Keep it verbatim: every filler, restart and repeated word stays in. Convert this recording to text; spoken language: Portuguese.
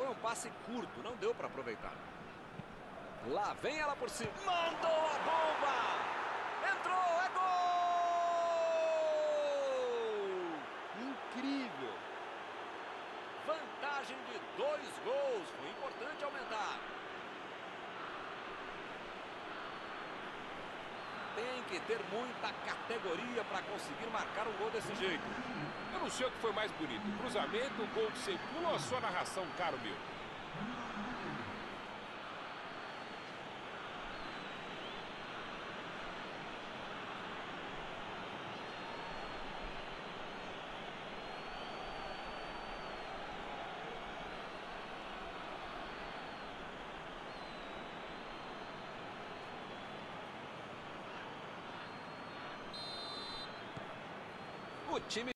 um passe curto, não deu para aproveitar. Lá vem ela por cima. Mandou a bomba! Entrou, é gol! Incrível! Vantagem de dois gols. Foi importante aumentar. Tem que ter muita categoria para conseguir marcar um gol desse jeito. Eu não sei o que foi mais bonito, o cruzamento, o gol de sem pulo ou a sua narração, caro meu? O time